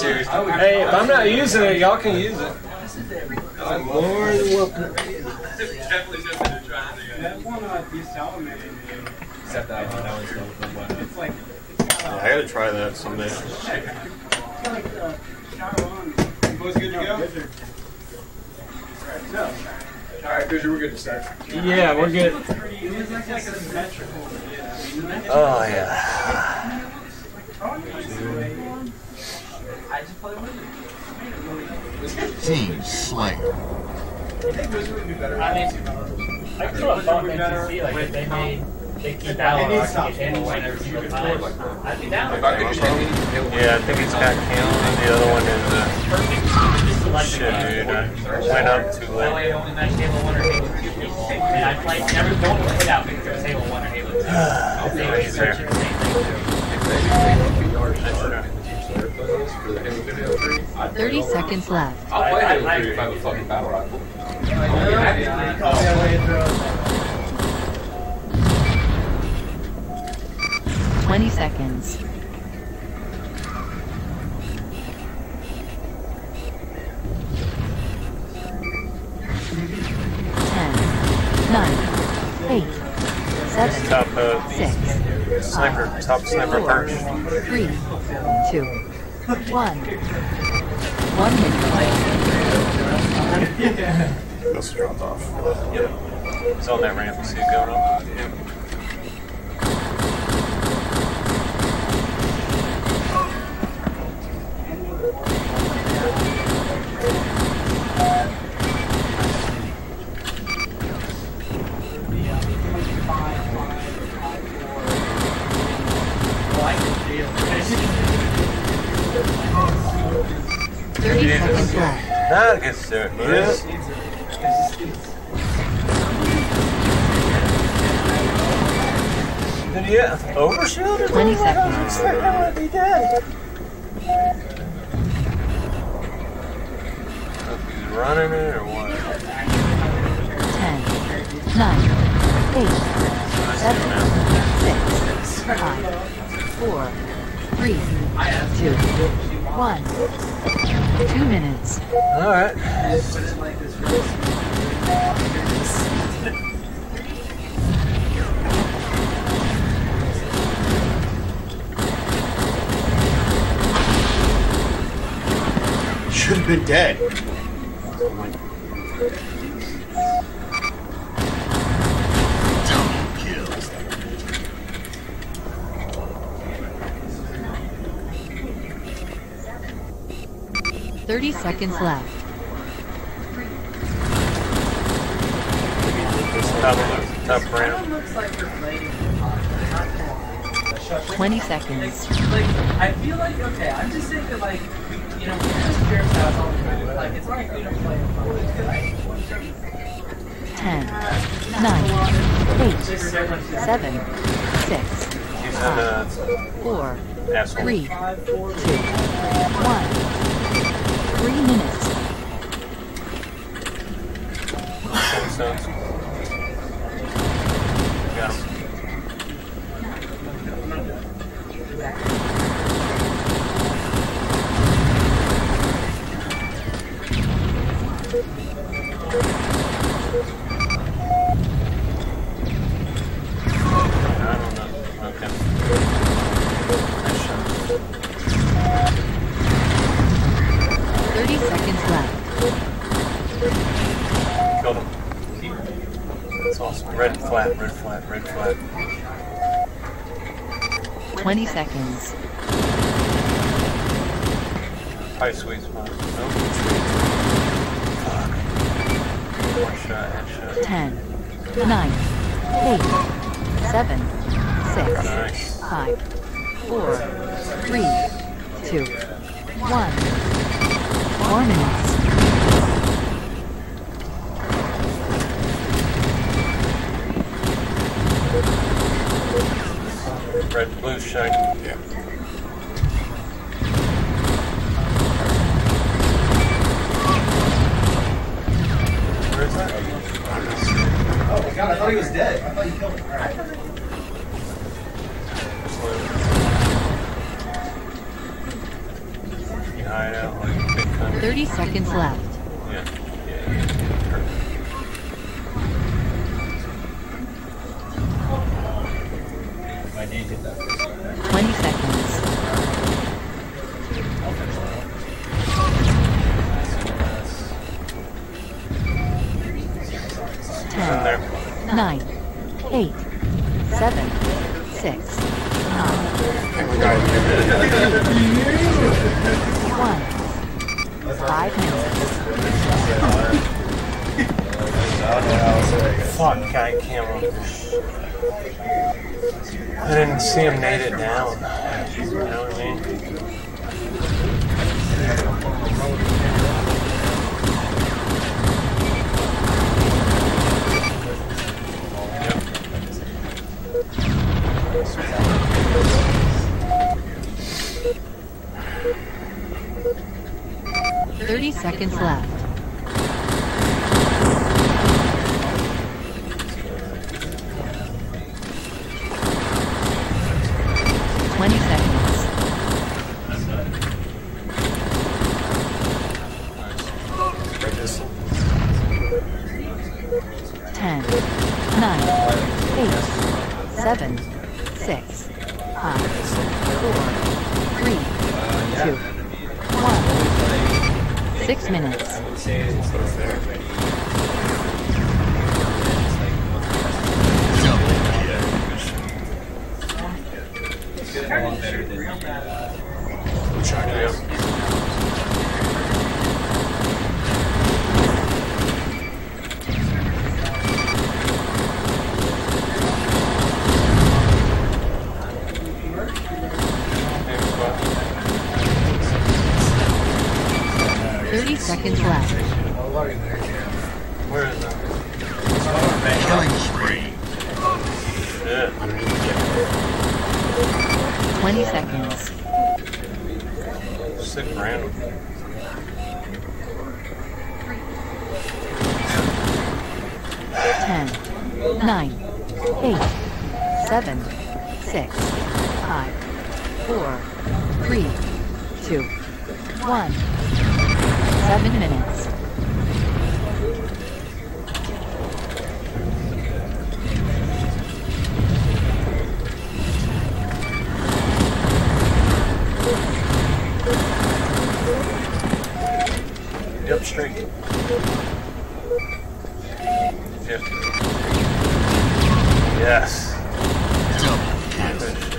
serious. Hey, if I'm not using it, y'all can use it. I'm more than welcome. Except that I know it's going Yeah, I gotta try that someday. Boys good to go? Alright, Fisher, we're good to start. Yeah, we're good. Oh, yeah. Team Slayer. I still have thought to see like if they keep Balor and Halo win every single time. I'd be down. Yeah, I think it's got Cam and the other one is shit, dude. I went up too That way late. I only match Halo 1 or Halo 2 people. And I played never don't play out because there's Halo 1 or Halo 2. They were searching the same thing. 30 seconds left. I'll play Halo 3 if I have a fucking battle rifle. 20 seconds. 10, 9, 8, 7, Top 6, sniper, top sniper 4, perch. 3, 2, 1. 1 minute. Must have dropped off. It's on that ramp. See it going on? Yeah. Seconds left. That gets there. Yes. Did he overshield? 20 seconds. I would be dead. If he's running it or what? 10, 9, 8, 7, 6, 5, 4, 3, 2, 1. 2 minutes. All right. Should have been dead. Double kills. $30 seconds left. Top ramp. 20 seconds. Like, I feel like, okay, I'm just saying that, like, you know, when you're just fair styles all the time, like, it's not good to play in fun. 10, 9, 8, 7, 6, 5, 4, 3, 2, 1. 3 minutes. Got him. I don't know. Okay. Nice shot. 30 seconds left. Killed him. That's awesome. Red flat, red flat, red flat. 20 seconds. High sweet spot. Nope. Fuck. One shot, headshot. 10, 9, 8, 7, 6, Nice. 5, 4, 3, 2, 1. 4 minutes. Red, blue shot. Yeah. Where is that? Oh my god, I thought he was dead. I thought you killed him. Alright. You hideout, like big country. 30 seconds left. Yeah. Yeah. Perfect. I did hit that first time. 20 seconds. In there. 9, 8, 7, 6, 5, 5 minutes. Fuck, guy camera. I didn't see him nade it down. You know what I mean? Yep. 30 seconds left. 20 seconds. 10, 9, 8, 7, 6, 5, 4, 3, 2, 1. 6 minutes. I would say it's sort of fair. It's a lot better than Yep. Same spot. 30 seconds left. Where is that? Killing spree. Shit. 20 seconds. Sick random. 10, 9, 8, 7, 6, 5, 4, 3, 2, 1. 7 minutes. Yep, straight. 50. Yes. Double kill. Good shit.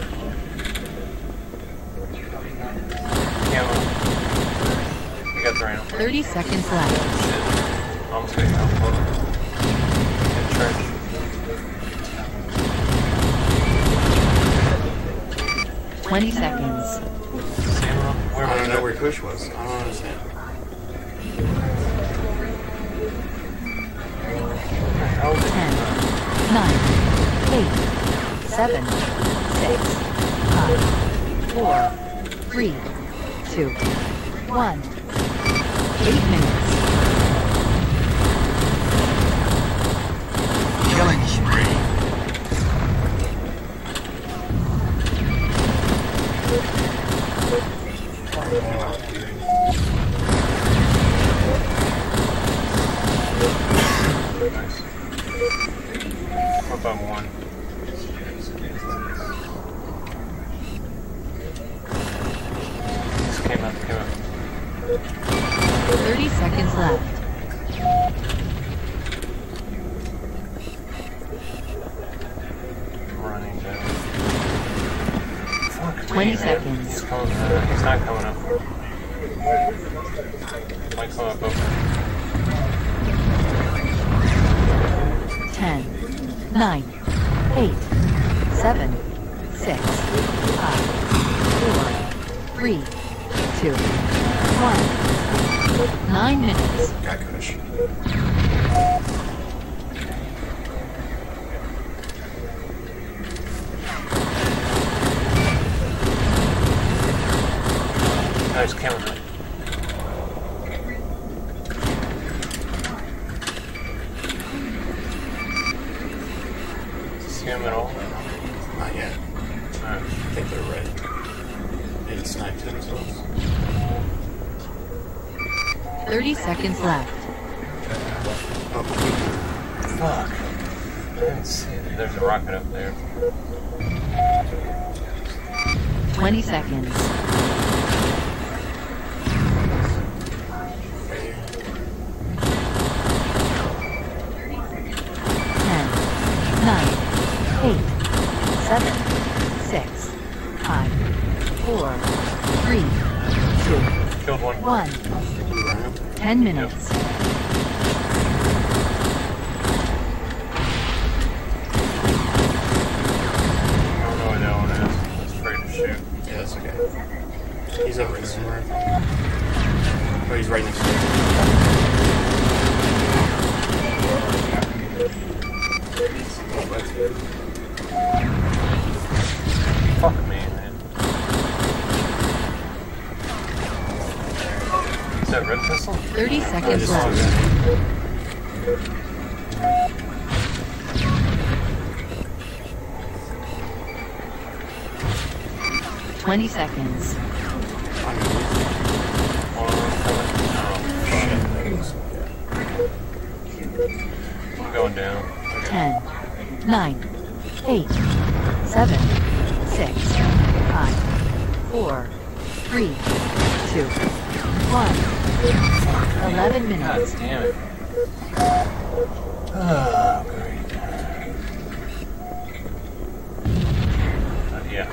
Camo. You got the random. 30 seconds left. Shit. Almost getting out close. Good trench. 20 seconds. Same room. Where I was don't know it? where Kush was. I don't understand. How did 10, 9, 8, 7, 6, 5, 4, 3, 2, 1. 8 minutes. Killing spree. Nice. What about one? Just came up. 30 seconds left. Running down. Fuck 20 me, man. seconds. He's coming. He's not coming up. Might come up over. 10, 9, 8, 7, 6, 5, 4, 3, 2, 1. 9 minutes. Got Kush. Nice camera. See him at all? Not yet. Alright. I think they're ready. They just sniped themselves. 30 seconds left. Fuck. I didn't see it. There's a rocket up there. 20 seconds. 10, 9, 8, 7, 6, 5, 4, 3, 2, Killed one. 1. 10 minutes. I don't know where that one is. I was afraid to shoot. Yeah, that's okay. He's over there somewhere. Oh, he's right next to me. Fuck me, man. Is that red pistol? 30 seconds just left. saw 20 seconds. I'm going down. 10, 9, 8, 7, 6, 5, 4, 3, 2, 1. 11 God minutes. damn it. Oh, great. Yeah.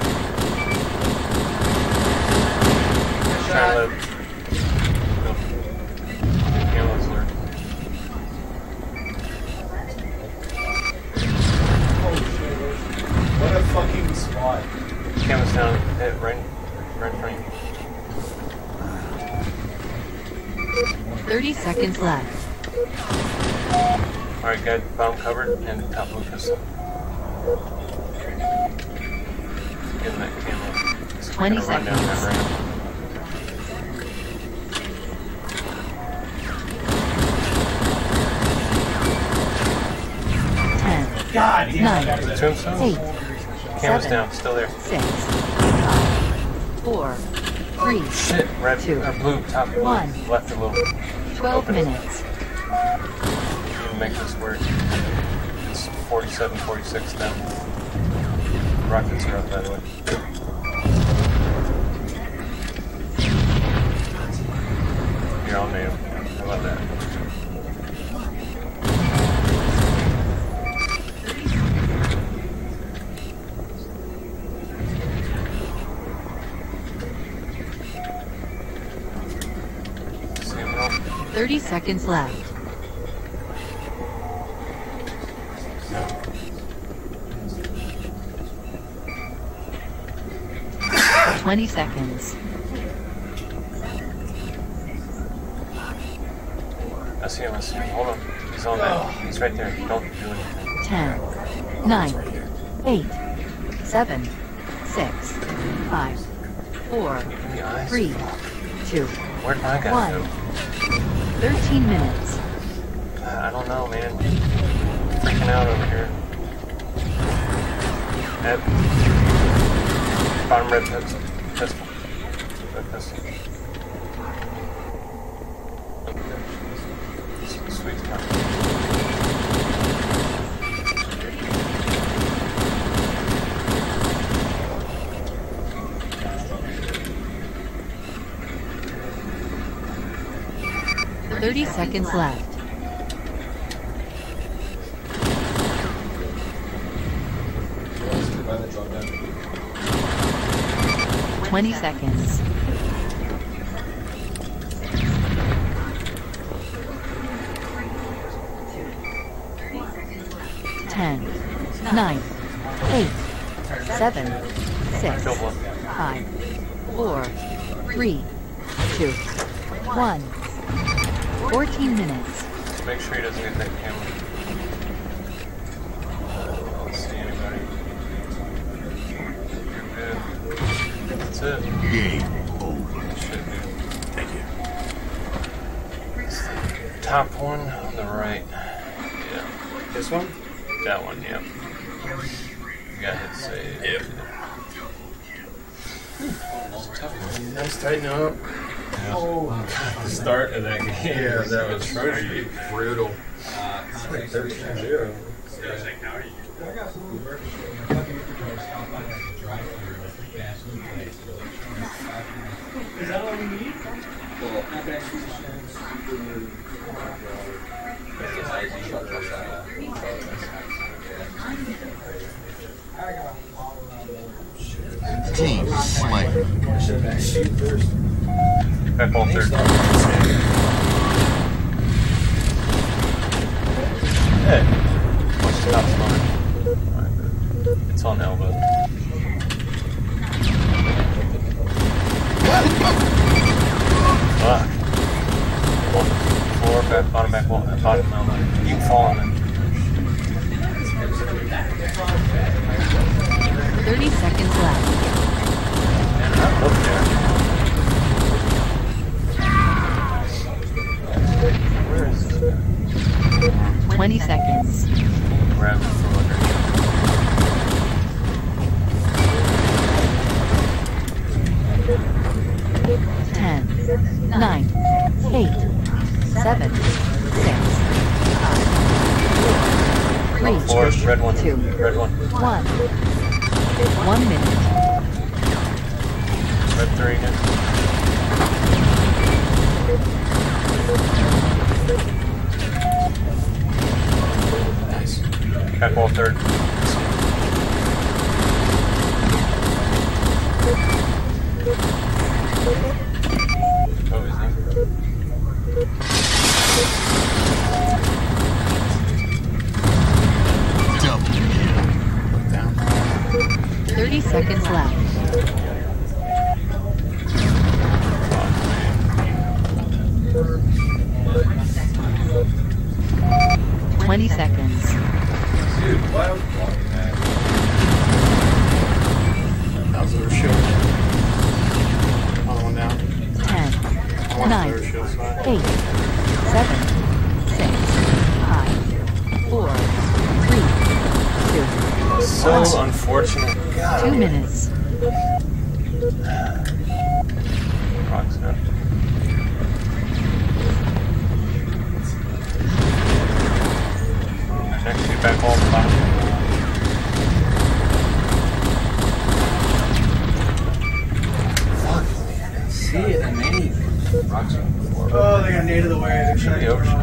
Try to go. Cameras there. What a fucking spot. Cameras down. Hit right in front of you. 30 seconds left. Alright, got bomb covered and top blue pistol. Get in that camera. It's 20 gonna run down that seconds. ramp. 10, God damn. 9, Tombstone? 8, Cameras 7, down, still there. 6, 5, 4, 3, Shit, red, Two. blue, top blue. One. Left a little. 12 minutes. You can make this work. It's 47, 46 down. Rockets are up that way. Here, I'll name. How about that? See him roll? 30 seconds left. Yeah. 20 seconds. I see him, I see him. Hold on. He's on that. He's right there. Don't do anything. 10, 9, 8, 7, 6, 5, 4, In the eyes? 3, 2, Where'd my guy 1. go? 13 minutes. I don't know, man. Freaking out over here. At bottom red pistol. Red pistol. Sweet spot. There. 30 seconds left. By the drop down. 20 seconds. 10, 9, 8, 7, 6, Killed one. 5, 4, 3, 2, 1. 14 minutes. Just make sure he doesn't get that camera. I don't see anybody. You're good. That's it. Game over. Shit, dude. Thank you. Top one on the right. Yeah. This one? That one, yep. You got hit save. Yep. Nice, tighten up. Yeah. The start of that game was atrocious. Brutal. It's like 13-0. Is that all you need? Team Slayer. Back ball third. Hey, watch the top spine. Alright, good. It's on elbow. Fuck. Floor, back, bottom wall, bottom elbow. You can fall on it. 30 seconds left. Man, I'm up there. Where is this guy? 20 seconds. Grab him from underneath. 10, 9, 8, 7, 6, 5, 4, 3, Floor, red one. 2, Red one. 1. 1 minute. Red three again. Nice. Back wall third. Oh, is he? Double kill. Look down. 30 seconds left. Fuck, 20 seconds. That was their shield. Another one down. 10, I want 9, their shield side. 8, 7, 6, 5, 4, 3, 2, So unfortunate. God. 2 minutes. Rocks up. Next two back wall bottom. Fuck, man. I see it. I made rocks on the floor. Oh, they got native away. They're trying to The ocean.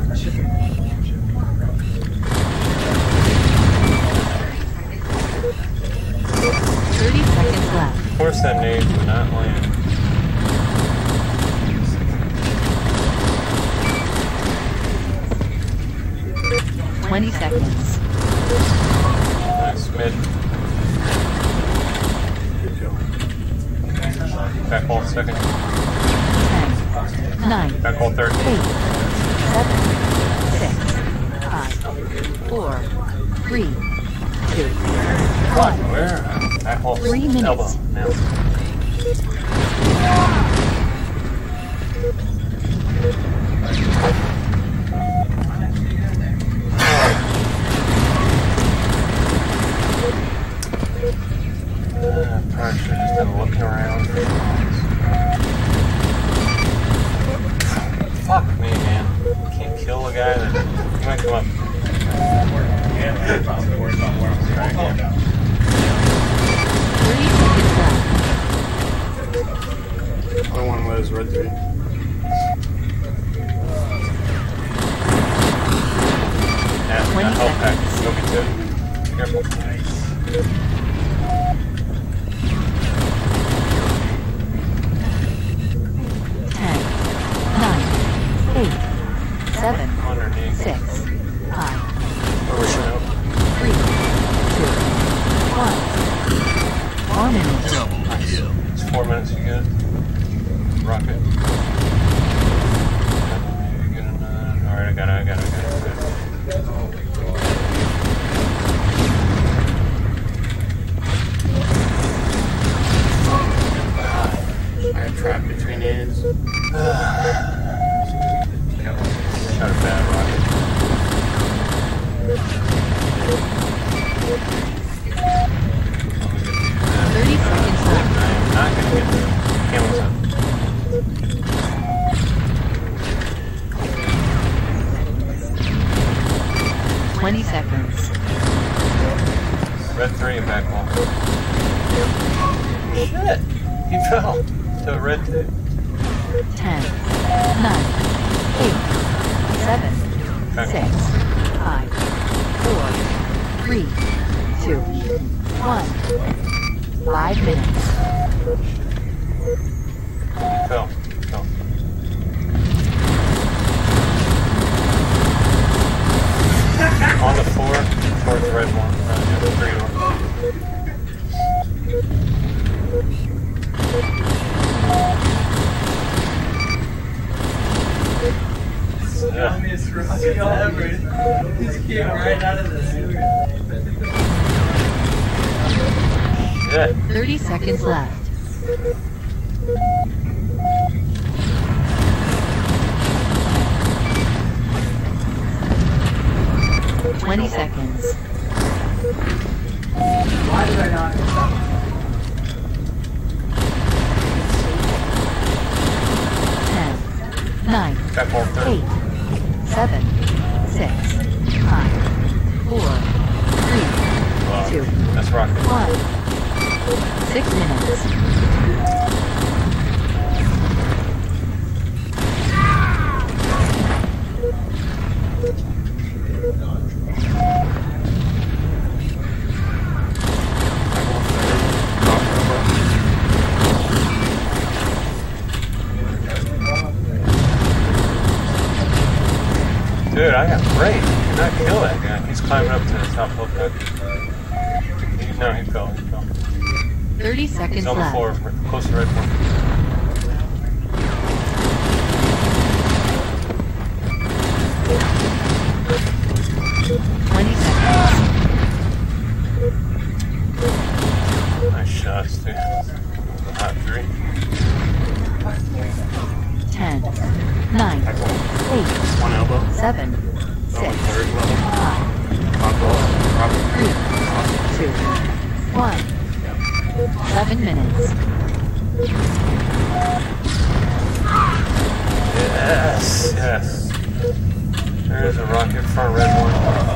30 seconds left. Of course that nade would not land. Twenty seconds. Nice mid. Good kill. Back wall second. 10, 9, Back wall third. 8, 7, 6, 5, 4, 3, 2, 1. Where? Back wall 3 minutes. elbow. Now. Probably should have just been looking around. Fuck me, man. Can't kill a guy that. He might come up. 30 seconds left. Other one was red three. Yeah, 20 okay. seconds. Go be two. Careful. 10, 9, 8, 7, Underneath. 6, 5, Where was she now? 3, 2, 1. 1 minute. Double kill. It's 4 minutes, you good? Rocket. You get another. Alright, I got it. I got trapped between hands. Shot a bad rocket. 30 seconds left. I'm not gonna get the camel's up. 20 seconds. Red 3 and back 1. Shit! He fell to red 2. 10, 9, 8, 7, 6, 5, 4, 3, 2, 1. 5 minutes. He fell. On the 4, towards the red 1. The 3 1. Yeah. Just came right out of the sewer. Shit. 30 seconds left. Twenty seconds. Why did I not? 10, 9, Back 1 30. 8, 7, 6, 5, 4, 3, 2, That's rocket. 1. 6 minutes. Dude, I got brain. You cannot kill that guy. He's climbing up to the top hill pad. No, he fell. 30 seconds He's on the left. floor, close to red 1. 20 seconds. Nice shots, dude. Hot 3. 10, 9, 8, One elbow. 7, 6, 5, Third level. Top ball. Robert. 3, 2, 1. 7 minutes. Yes, yes. There's a rocket front red 1.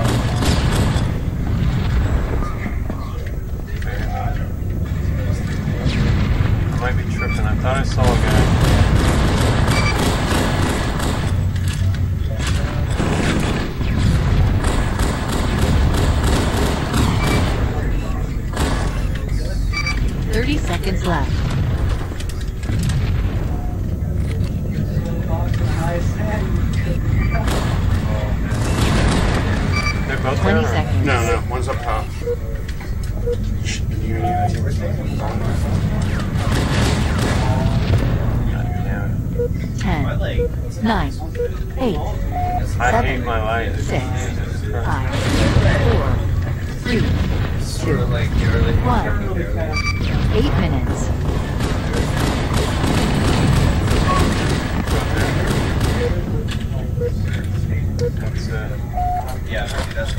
I might be tripping. I thought I saw a guy. Seconds left. They're both 20 down, or- seconds. No, no, one's up top. You God damn 10, 9, 8, it. I hate my life. 6, Jesus Christ. 5, 4, 3, 2, 1. 8 minutes. That's Yeah, that's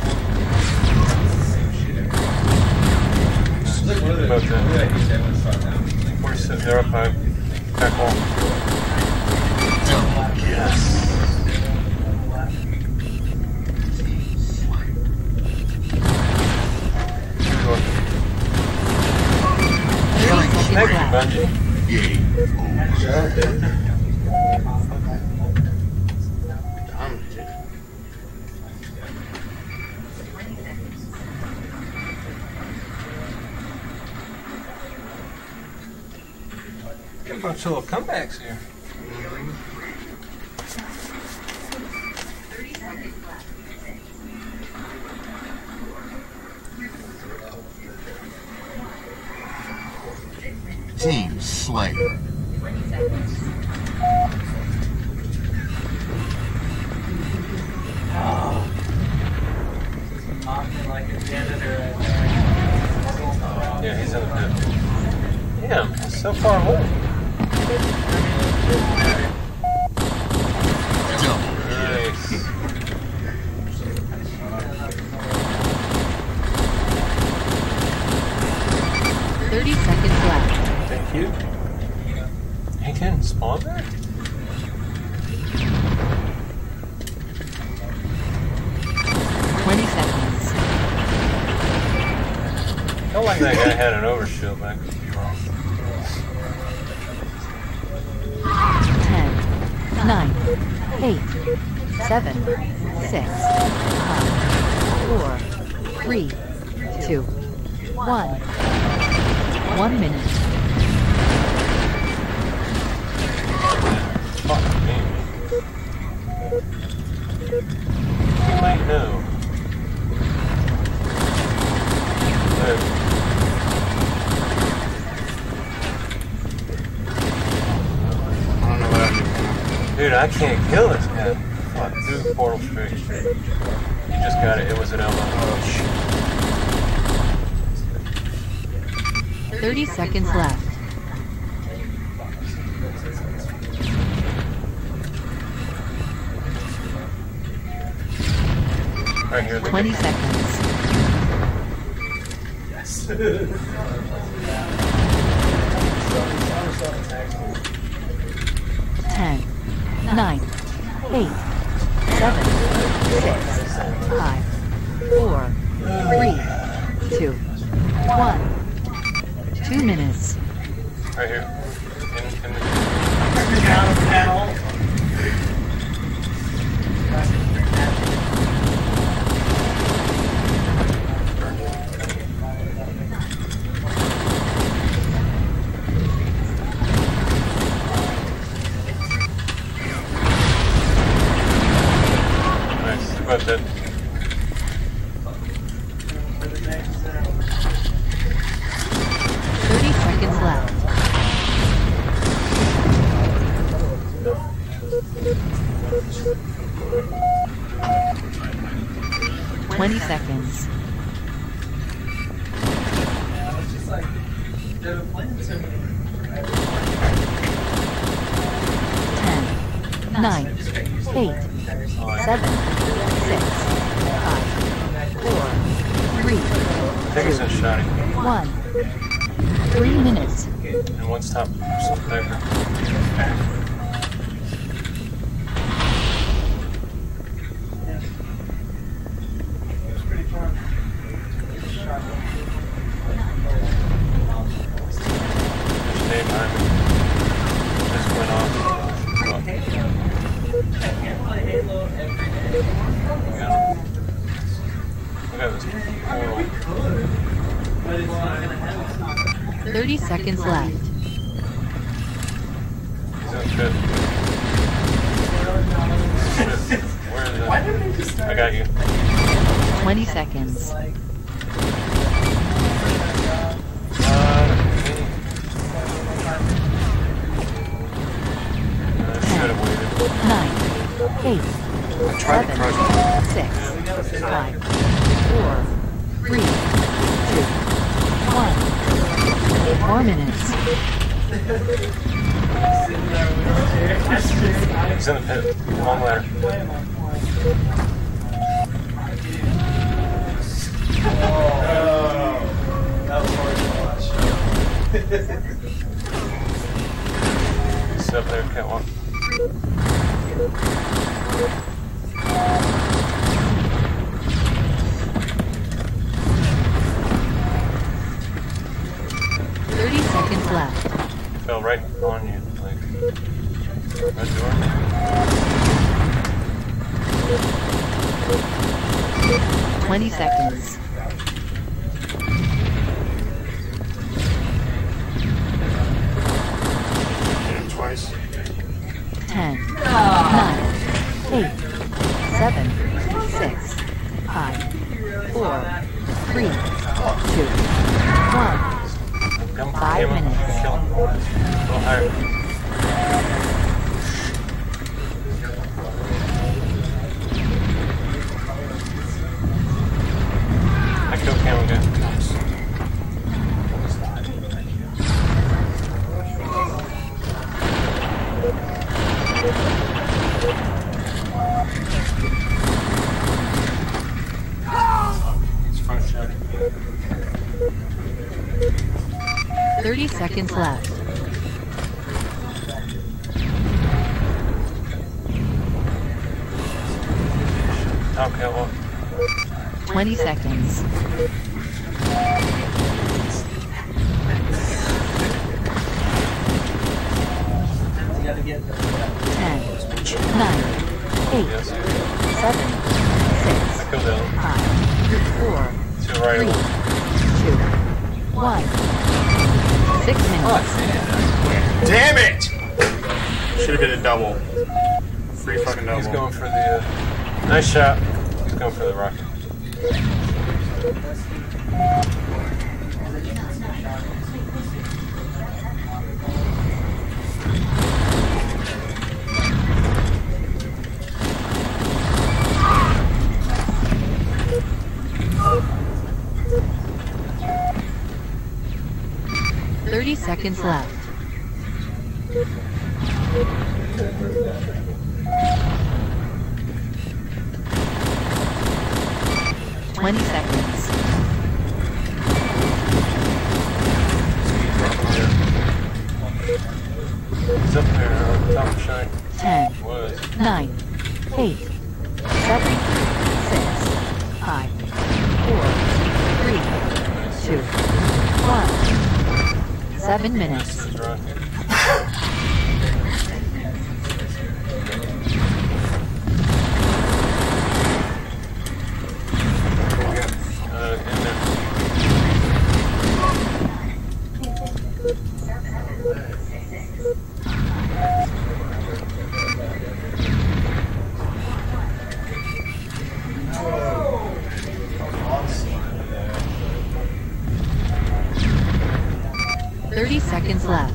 both down. 47, they're up high. Back wall. Yes. Thank you, Bungie. dominated. Got a bunch of little comebacks here. Team Slayer. Yeah, he's in the pit. Damn, he's so far away. Nice. Seconds left. Thank you. Hey, Ken, think I had an overshield, but I could be wrong. 10, 9, 8, 7, 6, 5, 4, 3, 2, 1. 1 minute. Fuck me. You might know. I don't know what I'm doing. Dude, I can't kill this guy. Fuck, through the portal straight. You just got it. It was an elbow. Oh, shit. 30 seconds left. Right here. 20 seconds. Yes. 10, 9, 8, 7, 6, 5, 4, 3, 2, 1. 2 minutes. Right here. In the... Nice. About that. 30 seconds left. 20 seconds. 10, 9, 8, 7, 6, 5, 4, 3, Take us in, Shotty. 1. 3 minutes. And one stop. Sniper. Stay behind me. Just went off. Look at this portal. 30 seconds left. He's on trip. Where is it? I got you. 20 seconds. I should have waited. 9, 8, I tried to 7, crush 6, 5, 4, 3, 2, 1. 4 minutes. He's in the pit. Long ladder. That was hard to watch. He's up there, catwalk. 30 seconds left. Fell right on you, like red door. 20 seconds. Hit him twice. 10, 9, 8, 7, 6, 5, 4, 3, 2, 1. Come 5 him. minutes. Kill him. A little higher. I killed camel guy. Nice. It's front shot. 30 seconds left. Top catwalk. 20 seconds. 10, 9, 8, Yes. 7, 6, I killed Ellen. 5, 4, To the right 3, of 2, him. 1. 6 minutes. Damn it! Should have been a double. Free fucking double. He's going for the. Nice shot. He's going for the rocket. Seconds left. 20 seconds. He's up there on top of Shine. 10, Was. 9, 8, 7, 6, 5, 4, 3, 2, 1. 7 minutes. His rocket. In there. Seconds left.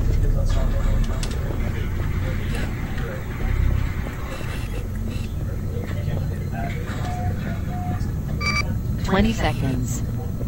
20 seconds.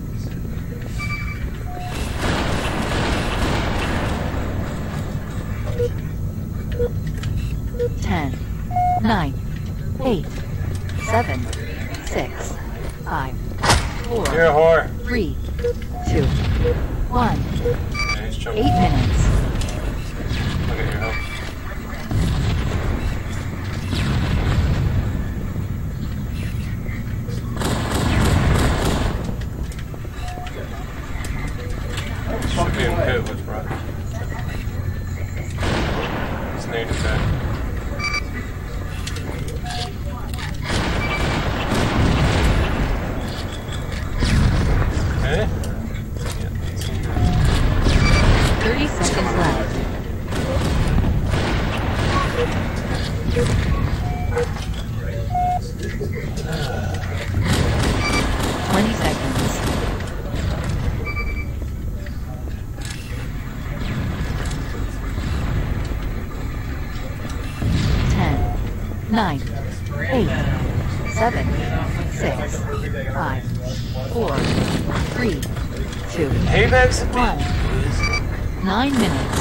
10, 9, 8, 7, 6, 5, 4, You're a whore. 3, 2, 1. Yeah, he's 8 jumping. minutes. Look at your health. Should be in pit with rocket. His name is back. Okay. 30 seconds left. 20 seconds. 10, 9, 8, 7, 6, 5, 4, 3, 2, Hey, Max. 1. 9 minutes.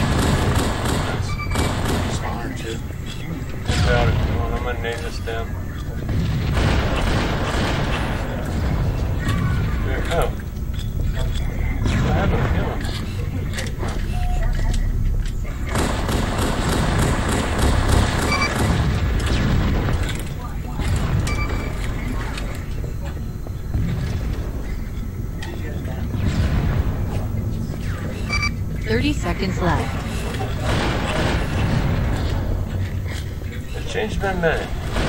Smart, too. Got it. Come on, I'm gonna name this down. There, oh. What happened to him? 30 seconds left. I changed my mind.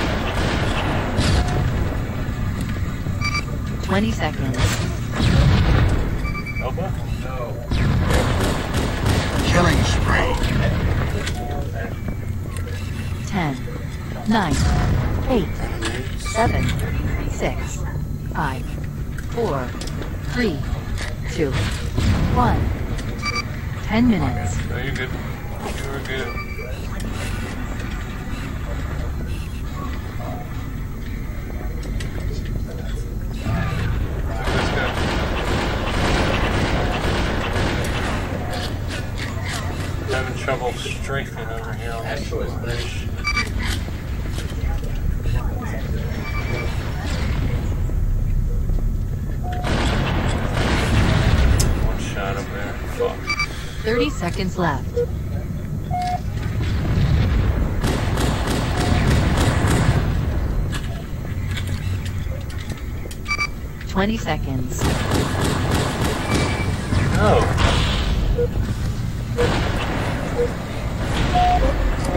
20 seconds. Elbow? Killing spree. 10, 9, 8, 7, 6, 5, 4, 3, 2, 1. 10 minutes. No, you're good. You were good. Look at this guy. Having trouble strafing over here on this bridge. One shot up there. Fuck. 30 seconds left. 20 seconds. No.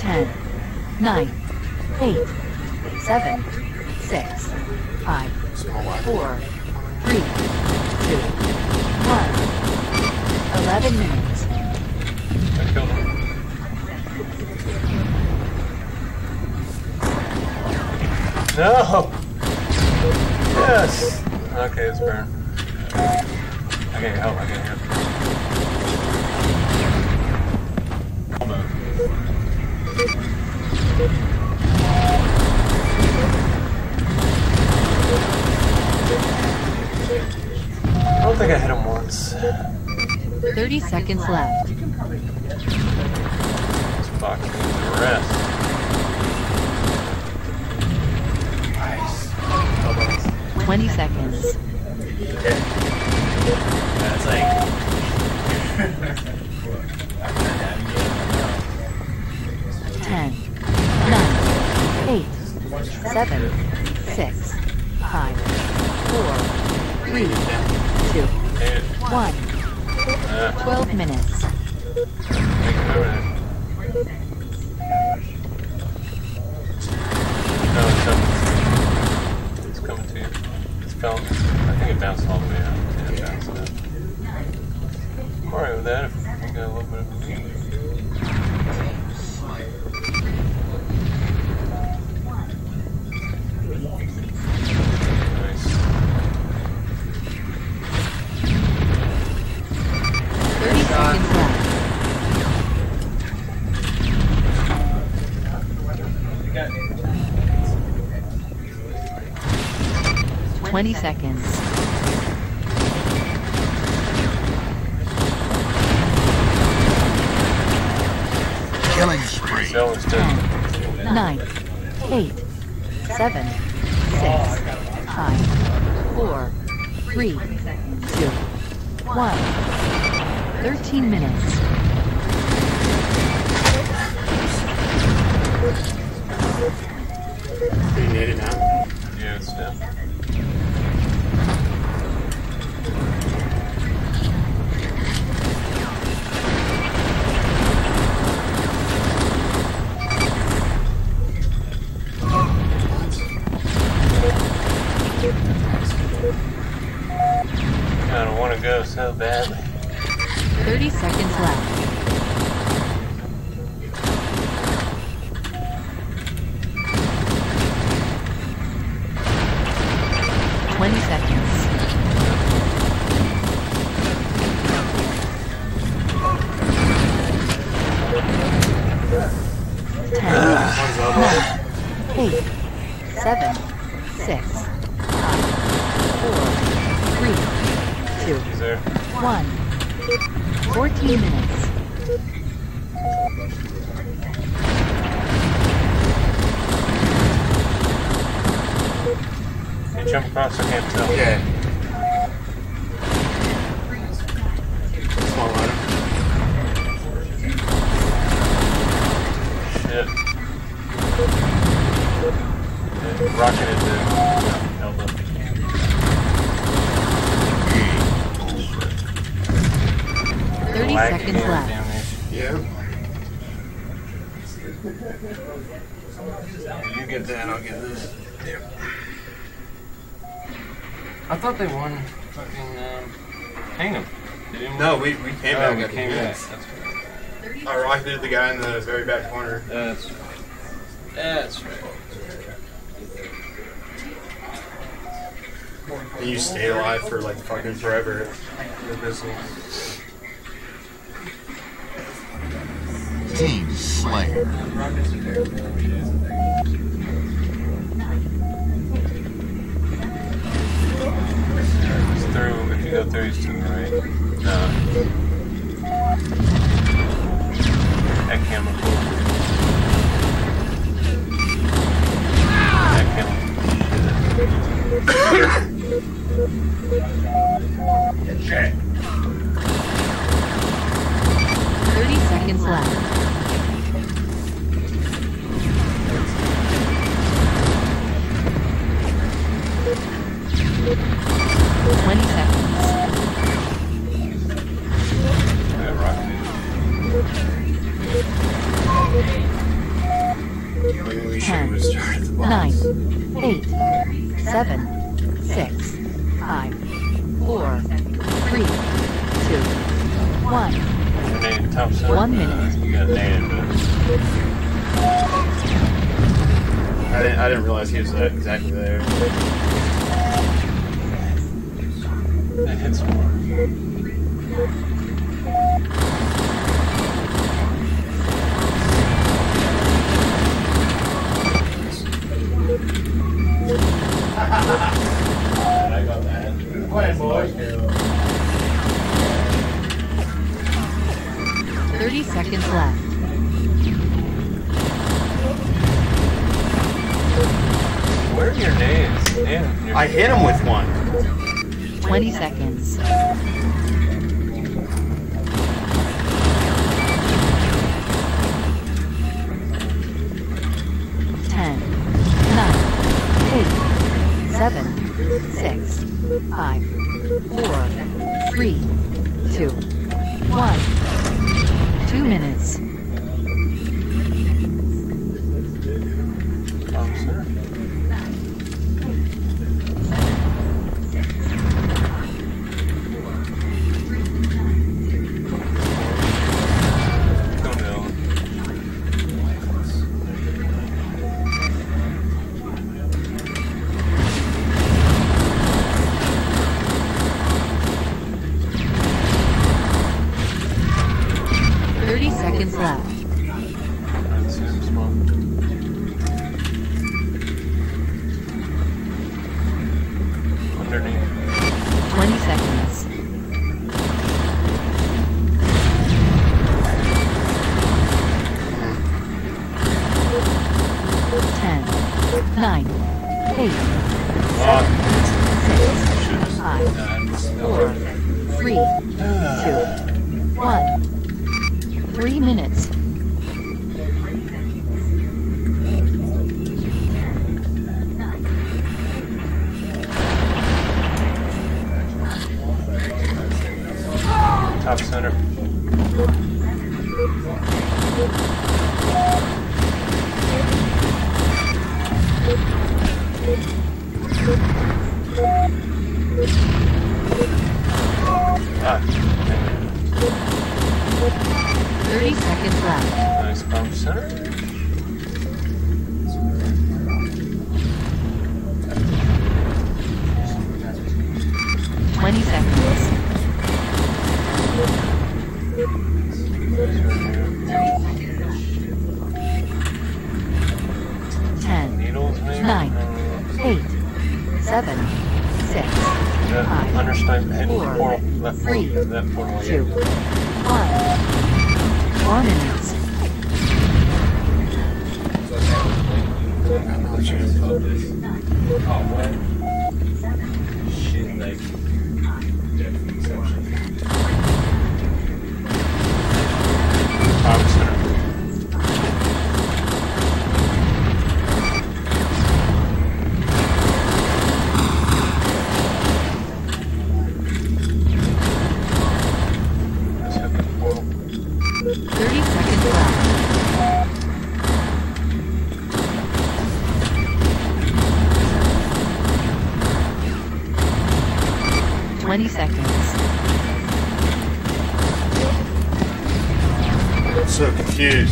10, 9, 8, 7, 6, 5, 4, 3, 2, 1. 11 minutes. I killed him. No! Yes! Okay, it's burned. I can't help, I can't help. I don't think I hit him once. 30 seconds left. Let's fuck the rest. 20 seconds. That's like. 10, 9, 8, 7, 6, 5, 4, 3, 2, 1. 12 minutes. No, it's coming. It's coming to you. It's bounced. I think it bounced all the way out. Yeah, it bounced out. I'm alright with that if we got a little bit of a lead. Nice. 30 seconds left. 20 seconds. Killing spree. So it's dead. 10, 9, 8, 7, 6, 5, 4, 3, 2, 1. 13 minutes. You need it now. Yeah, it's dead. I don't want to go so badly. 30 seconds left. 20 seconds. 10, 9, 8, 7, 6, 5, 4, 3, 2, He's there. 1. 14 minutes. You jump across, I can't tell. Yeah. Small ladder. Shit. Yeah, rocket into elbow. 30 seconds left. Yeah. You get that, I'll get this. I thought they won fucking Hang'em. They didn't No, win. we came Oh, back we at the came end. back. That's right. I rocketed the guy in the very back corner. That's right. That's right. And you stayed alive for like fucking forever. Team Slayer. It's through, if you go through, it's to the right. No. That camera cool. That camera. 30 seconds left. 20 seconds. Yeah, rocket. 9, 8, 7, 6, 5, 4, 3, 2, 1. Nade top center. 1 minute. You got naded, but I didn't realize he was exactly there. it hits more. 30 seconds left. Where are your nades? Damn, I hit him with one. 20 seconds. 10, 9, 8, 7, 6, 5, 4, 3, 2, 1. 2 minutes. top center. Go down. 30 seconds left. Alright, same spot. Underneath. 20 seconds. 10, 9, 8, Ah, 6, 5, 4, 3, 2, 1. 3 minutes. top center. Ah, 30 seconds left. nice bump center. Twenty seconds. 10, Needles, maybe? 9, 8, 7, 6, That 5, undersnipe hitting 4, portal. That 3, portal. That portal. 2, 1. 4 minutes. Top center. Let's hit the portal. 30 seconds left. 20 seconds. So confused.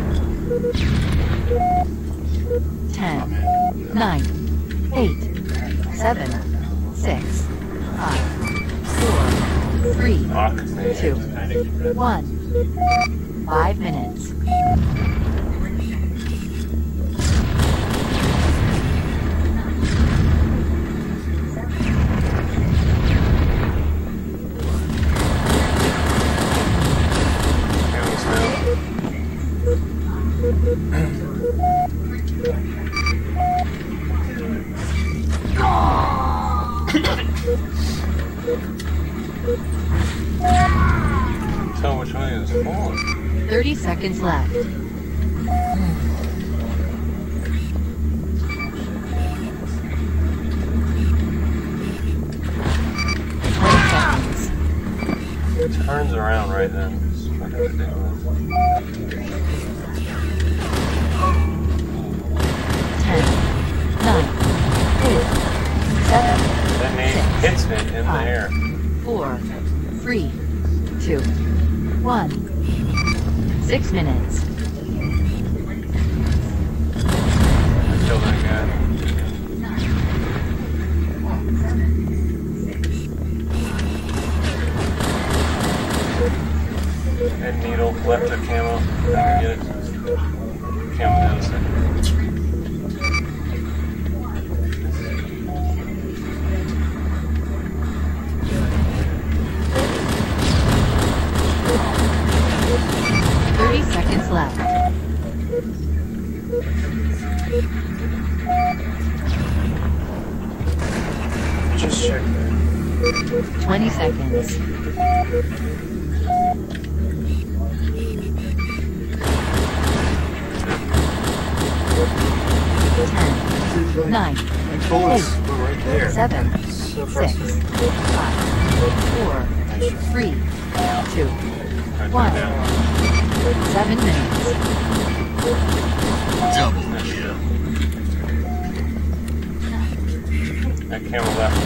10, 9, 8, 7, 6, 5, 4, 3, Lock. 2, 1. 5 minutes. Hands down. Tell which way is falling. 30 seconds left. 20 seconds. It turns around right then. It's fucking ridiculous. 10, 4, 3, 2, 1. 6 minutes. Kill that guy. And needle, left the camo. I can get it. Camo the other side. 30 seconds left. Just check that. 20 seconds. 10, 9, Bullets were right there. 7, So 6, frustrating. 5, 4, 3, 2, Right 1. there down. 7 minutes. Double kill. That camo left.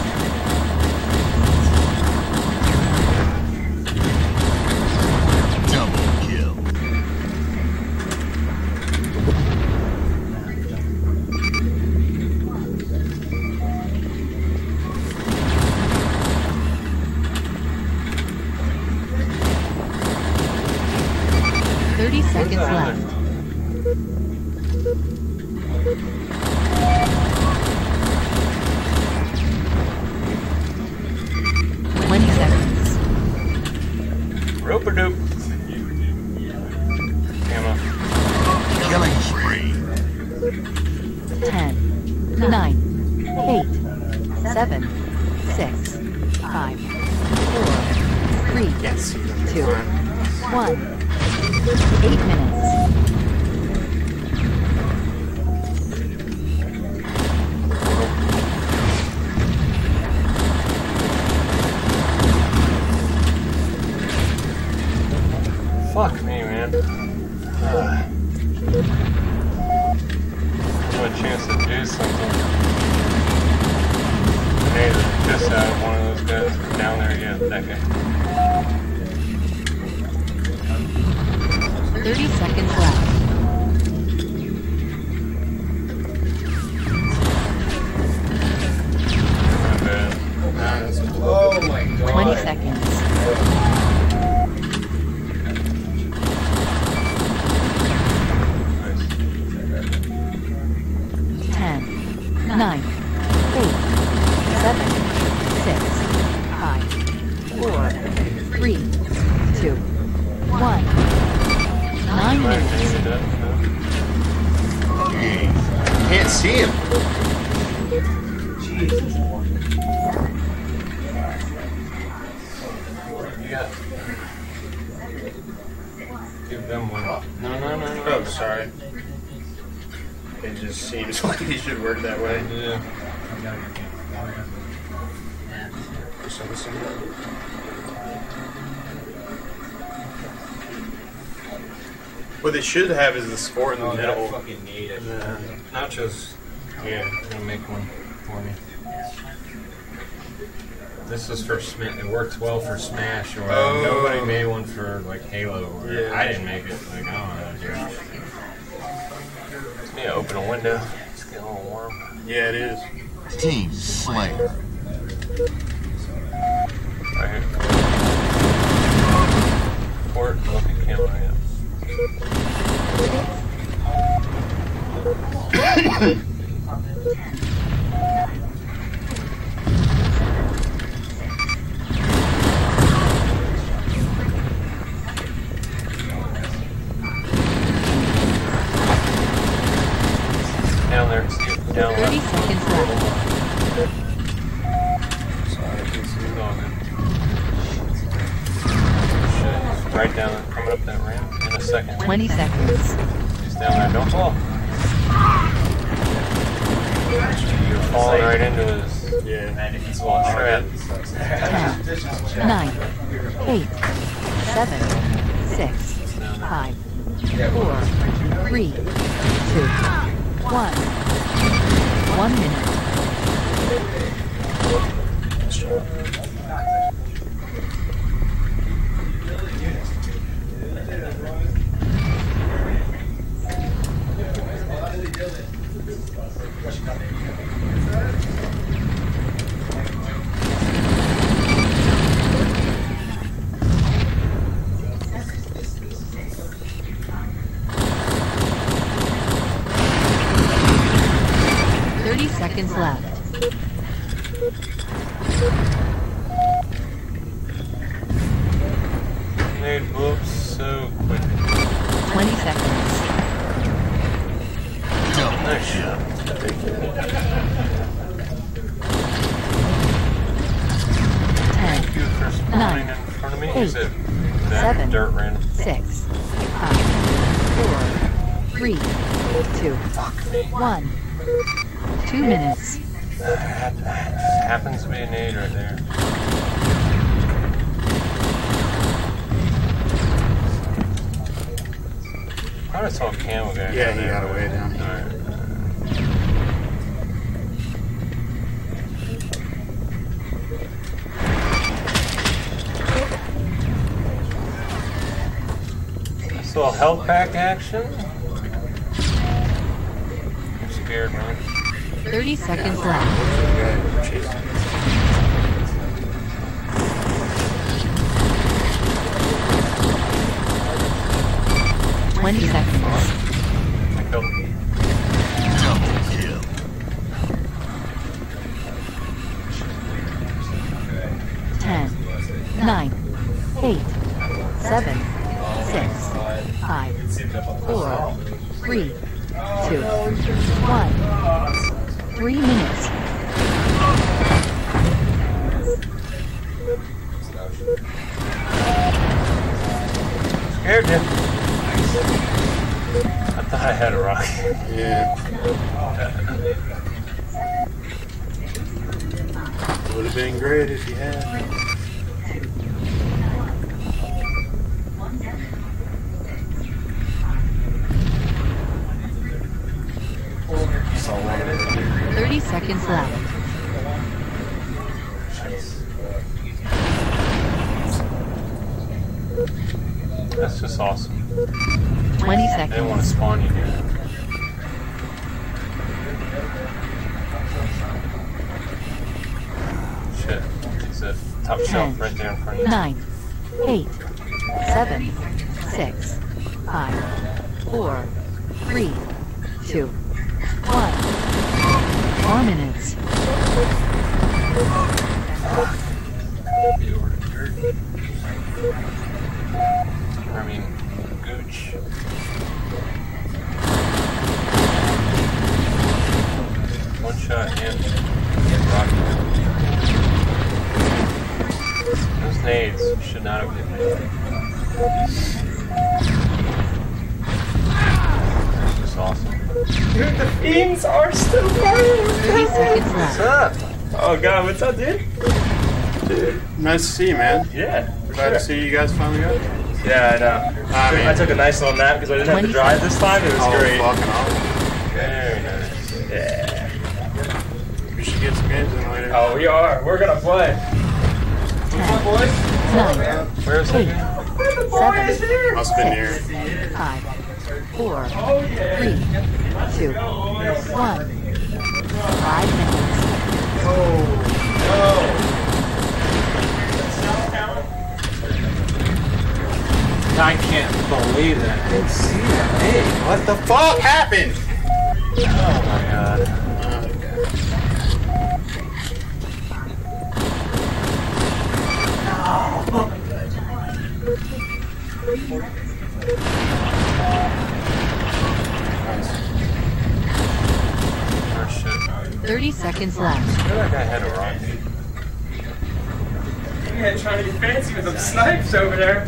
Double kill. Seconds left. Rope-a-dope. Camo. Killing spree. 10, 9, 8, 7, 6, 5, 4, 3, Can't see them. 2, 1. 8 minutes. Fuck me, man. Have a chance to do something. Hey, just out of one of those guys down there. Yeah, that guy. 30 seconds left. Not bad. Oh my god. 20 seconds. Nice. 10, 9, 8, 7, 6, 5, 4, 3, 2, 1. 9 minutes. Can't see him. Yeah. Give them one. No. Oh, sorry. It just seems like he should work that way. Yeah. So listen. What they should have is the sport in the middle. fucking need it. Nachos. Yeah. I'm gonna make one for me. This is for Smash. It works well for Smash, or Oh. nobody made one for like Halo. Or Yeah. I didn't make it. Like I don't know how to do it. Yeah, open a window. It's getting a little warm. Yeah, it is. Team Slayer. Right here. Port, look at camera, yeah. Down there, see it? Down 30 left. seconds left. Sorry, it's all good. Shit, he's right down, coming up that ramp in a second. 20 seconds. He's down there, don't fall. You're falling right into his Yeah. little trap. 10, 9, 8, 7, 6, 5, 4, 3, 2, 1. 1 minute. Seconds left. Grenade moves so quick. 20 seconds. Nice shot. 10, You first line in front of me. Is it that 7, dirt random? 6, 5, 4, 3, 2, 1. 2 minutes. That happens to be an 8 right there. I just saw a camel guy. Yeah, he got away down here. Alright. This little health pack action. I'm scared, man. 30 seconds left. Chasing. 20 seconds. I killed him. Double kill. 10, 9, 8, 7, 6, 5, 4, 3, 2, 1. 3 minutes. Scared you. I thought I had a rocket. Yeah. Would have been great if you had. Saw one of them. 30 seconds left. That's just awesome. 20 I didn't want to seconds. spawn you here. Shit. It's a top shelf right there in front of you. 9, 8, 7, 6, 5, 4, 3, 2, 1. 4 minutes. I mean, gooch. One shot and rocket. Those nades should not have hit me. This is awesome. Dude, the fiends are still fighting. 30 seconds What's left. up? Oh god, what's up, dude? Dude, nice to see you, man. Yeah, for Glad to see you guys finally got here. Yeah, I know. I mean- I took a nice little nap because I didn't have to 20 drive this time. It was Oh, great. fucking awesome. Very nice. Yeah. We should get some games in later. Oh, we are. We're gonna play. 10, Boys. 9, Where is 8, it? 7, Must have been here. 5, 4, 3, 2, 1. 5 minutes. I can't believe that. Hey, what the fuck happened? Oh my god. Oh shit. 30 seconds left. I feel like I had a rocket. Yeah, trying to get fancy with them snipes over there.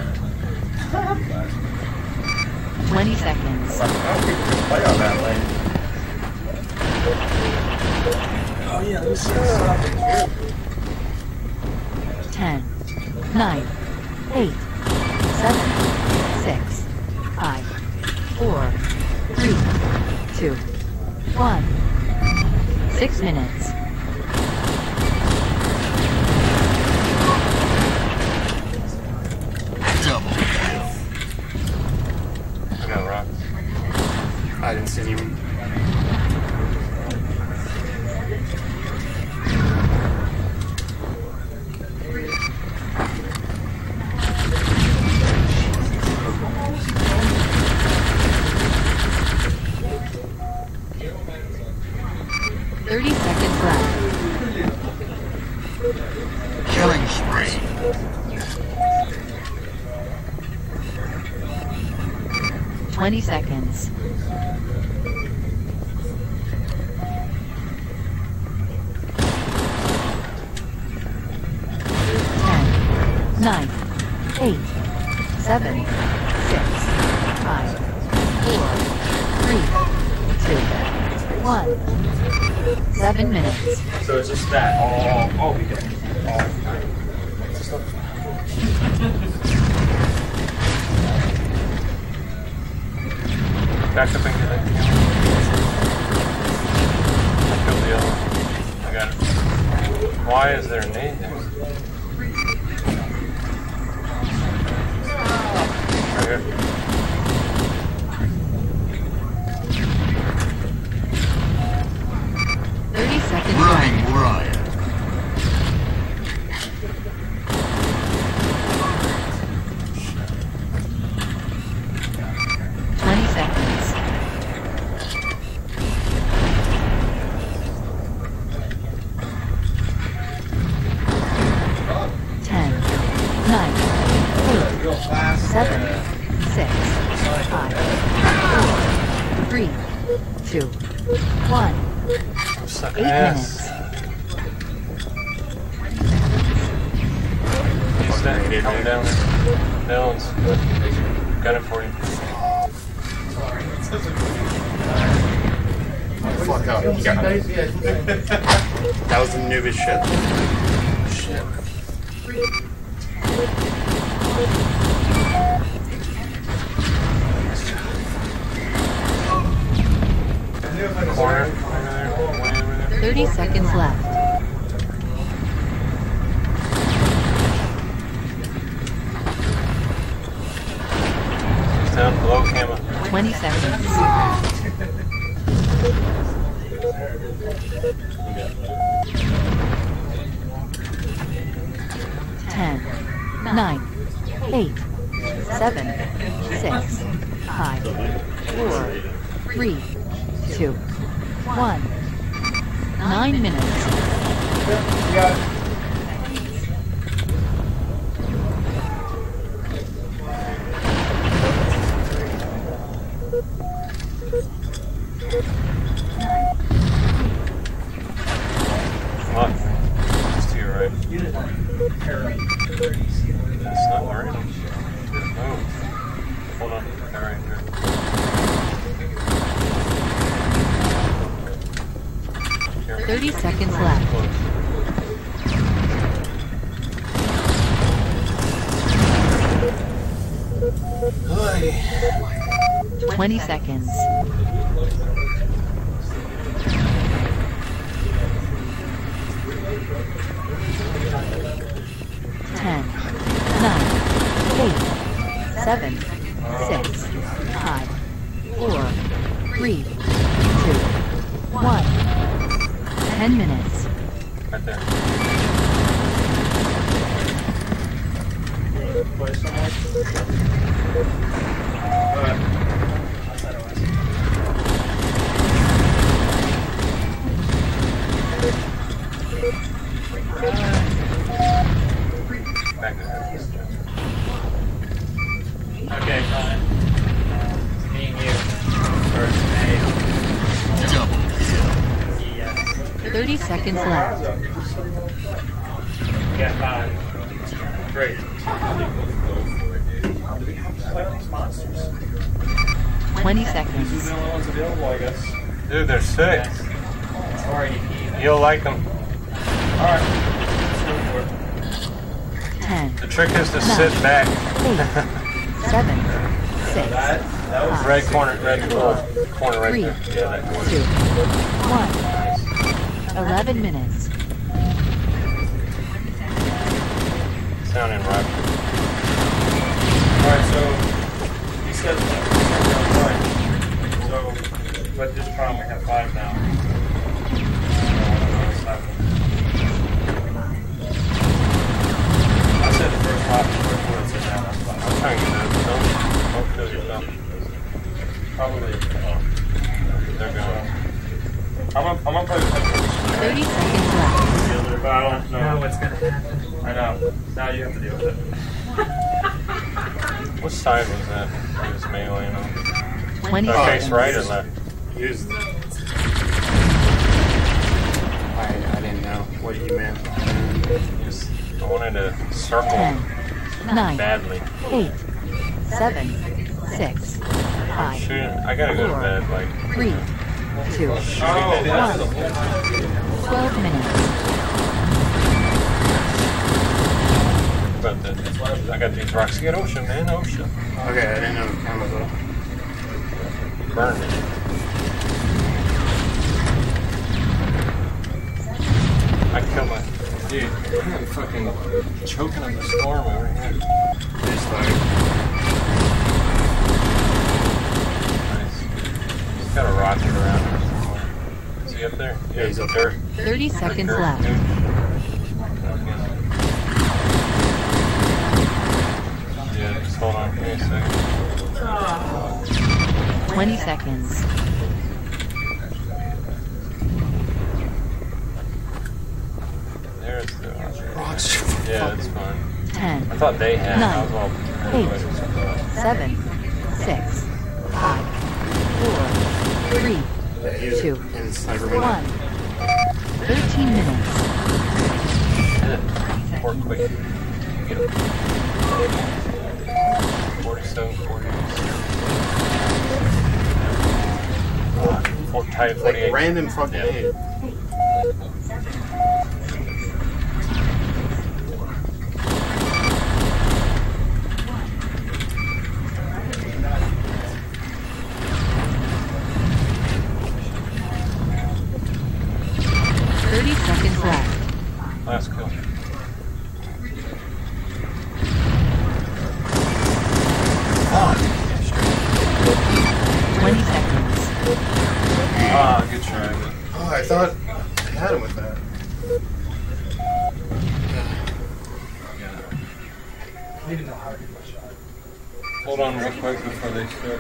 20 seconds. I don't think we can play on that lane. Oh yeah, let me see this stuff. 10, 9, 8, 7, 6, 5, 4, 3, 2, 1. 6 minutes. Double kill. I got rocks. I didn't see anyone. 20 seconds. 9, 8, 7, 6, 5, 4, 3, 2, 1. 7 minutes. So it's just that all weekend. Back up and get it. I killed the yellow. I got it. Why is there a nade there? Right here. Running riot. Suck 8 ass. He's coming down there. Dylan's got it for you. Fuck up. You got it. That was the noobish shit. Shit. Corner over there, way over there. 30 seconds left. He's down below camera. 20 seconds. 10, 9, 8, 7, 6, 5, 4, 3, 2, 1. 9 minutes. What? It's to your right. It's not right. Oh. Hold on. They're right here. Here. 30 seconds left. Close. 20 seconds. 10, 9, 8, 7, 6, 5, 4, 3, 2, 1. 10 minutes. Right there. Back there. Okay, fine. It's me and you. First name. Double kill. Yes. 30 seconds left. You got 5. Great. 20 seconds. Dude, they're sick. It's already key. You'll like them. Alright. Let's go for it. 10, The trick is to sit back. 8, 7, 6, 5, Red corner, red corner right 3, there. Yeah, that corner. 2, 1. 11 minutes. Sounding right. Alright, so he says right. So, but this problem we have 5 now. I said the first word said that. That's fine. I'm trying to get that. Don't kill yourself. Probably. They're going. I'm gonna play the first. 30 seconds left. But I don't know what's gonna happen. I know. Now you have to deal with it. What side was that? He was meleeing on. 20 Okay, seconds. it's right or left? Use. I didn't know what you meant. Just, I wanted to circle 10, 9, badly. 8, 7, 6, 5, Shoot, I gotta go to bed, like, 3, 2, 1. 12 minutes. about that. I got these rocks. Get Ocean, man, Ocean. Okay, I didn't know the camera though. Burned it. I killed my dude. I'm fucking choking up the storm over here. Just like Nice. He's got a rocket around here somewhere. Is he up there? Yeah, he's up there. 30 seconds Dirt, left. dude. Yeah, just hold on for me a second. 20 seconds. There's the rocks. yeah, it's fine. 10, I thought they had. I was all 8, 7, 6, 5, 4, 3, Yeah, use 2, it. And sniper window. 1. 13 minutes. Work quick. Get him. 47, 40. Tight 48. Like random fucking hit. Last kill. Fuck. 20 seconds. Ah, good try. But Oh, I thought I had him with that. hold on real quick before they start.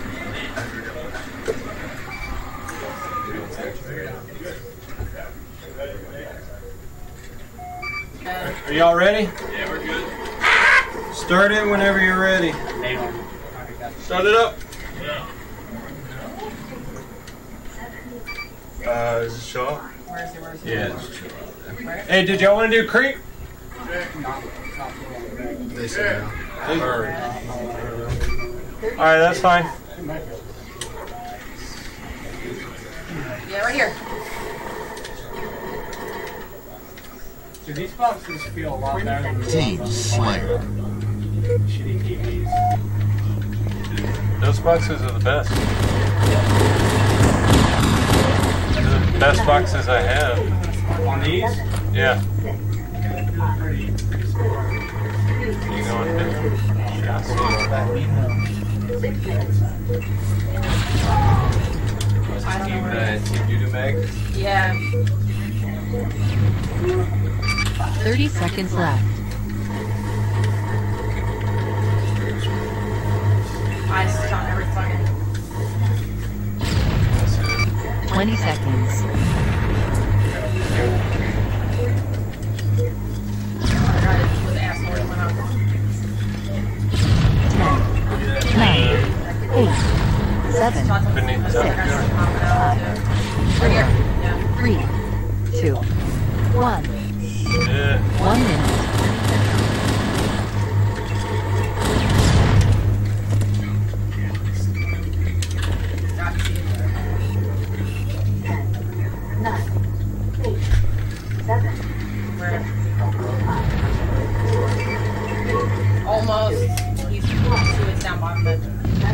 Are y'all ready? Yeah, we're good. Start it whenever you're ready. Start it up. Is it show up? Yeah. Hey, did y'all want to do creep? They said no. Alright, that's fine. Yeah, right here. Do these boxes feel a lot better than the Team Slayer. shitty TVs? Those boxes are the best. They're the best boxes I have. On these? Yeah. You going to? Team Udemag? Yeah. 30 seconds left. I shot every fucking. 20 seconds. I got it with ass more than went up. 10, 9, 8, 7, Beneath the top. 4, Right here. Yeah. 3, 2, 1. Yeah. 1 minute. Got you. 9, 8, 7, Where? Almost. He's 2 weeks down bottom, but.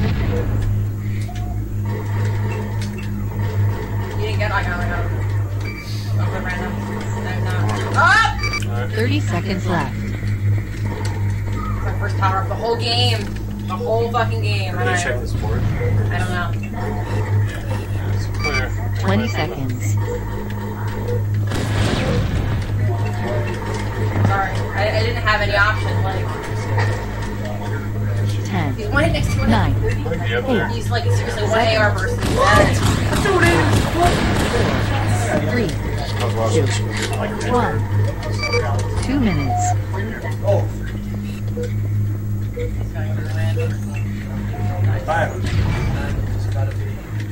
You didn't get it? I got it. I'll put random. Up! 30 seconds left. It's my first power up the whole game. The whole fucking game. Did you check this board? I don't know. It's clear. 20 seconds. Sorry. I didn't have any options. Like, 10, he's one hit next to 9, Might be up there. He's like seriously one AR versus. 3, I was watching this 1. 2 minutes.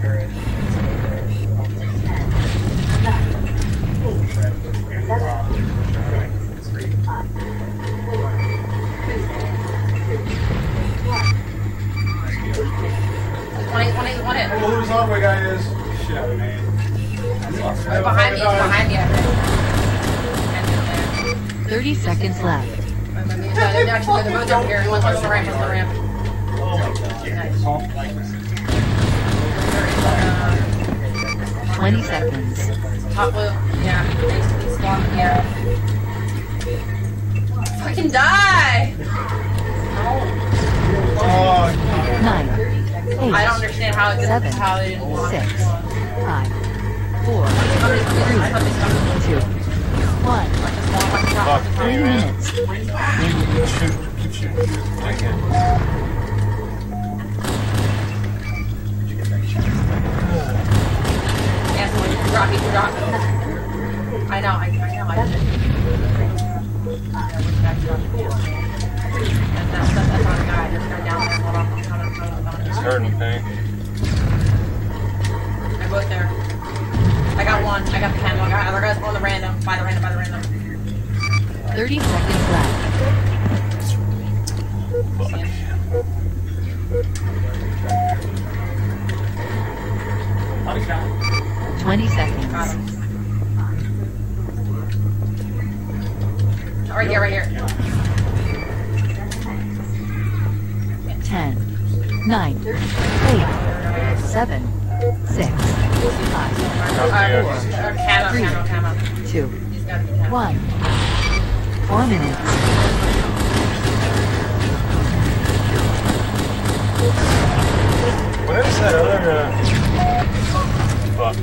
Oh, who's on my guy is? Shit, man. Right behind me, behind me, I think. 30 seconds left. Actually, they're both over here. One's on the ramp, one's on the ramp. Oh my god. Nice. 20 seconds. Top blue. Yeah. Nice. Spawn. Yeah. Fucking die! Oh, 9, 8, I don't understand how it Seven, didn't. How they didn't block 6, it. 5, 4, I thought they stopped. 2, 1. Fuck 3 me, man. minutes. Shoot, keep shooting. Yeah, so when you drop, you drop. I know, I did. That's not a guy. There's a guy down there. Hold on. He's hurting pain. They're both there. I got one. I got the candle. I got other guys on the random. By the random. 30 seconds left. Fuck. 20 seconds. Got him. Right here. 10, 9, 8, 7, 6, 5, Camo. 2, He's got to be camo. 1. 4 minutes. What is that other, fuck.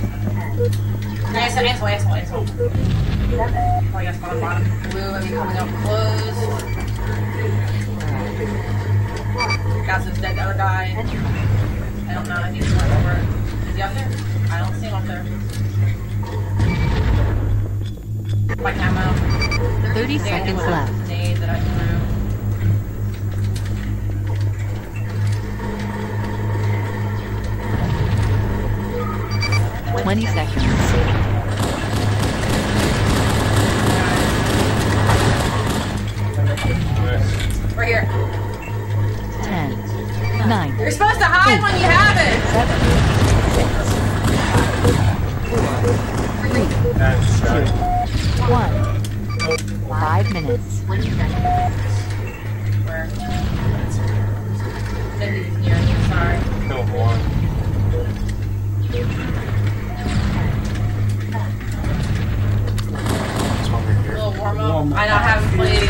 Asshole. Oh, I got bottom. Blue, I mean, coming up close. Got this dead other guy. I don't know, I think he's going over. Is he up there? I don't see him up there. My camo. 30 seconds left. Grenade that I threw. 20 seconds. Right here. 10, 9, You're supposed to hide when you have it! 7, 6, 5, 4, 3, 2, 1. 5 minutes. Where? Cindy's near you, sorry. Killed one. A little warm up. I haven't played.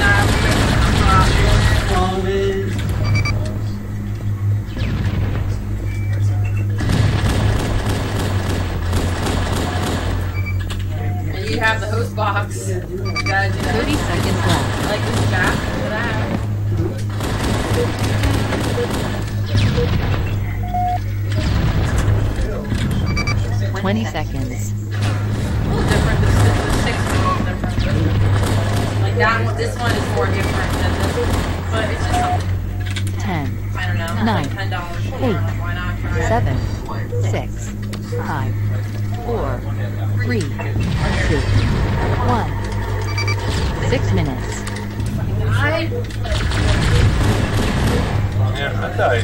You have the host box. You gotta do that. 30 seconds left. I like this back for that. 20 seconds. A little different. The 6 is a little different. Like that one, this one is more different than this one. But it's just something. 10, I don't know. 9, like $10. 8, Why not try it? 7, 6, 5, 4, 3, 2, 1. 6 minutes. Yeah, I died.